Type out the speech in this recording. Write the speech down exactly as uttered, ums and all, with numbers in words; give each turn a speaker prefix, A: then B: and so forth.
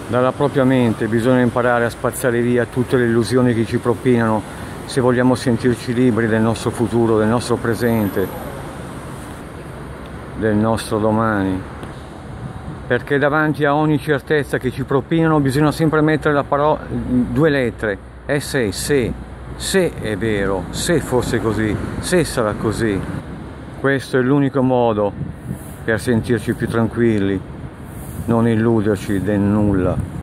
A: Dalla propria mente bisogna imparare a spazzare via tutte le illusioni che ci propinano se vogliamo sentirci liberi del nostro futuro, del nostro presente, del nostro domani. Perché davanti a ogni certezza che ci propinano bisogna sempre mettere la parola, due lettere, e se, se, se è vero, se fosse così, se sarà così. Questo è l'unico modo per sentirci più tranquilli, non illuderci del nulla.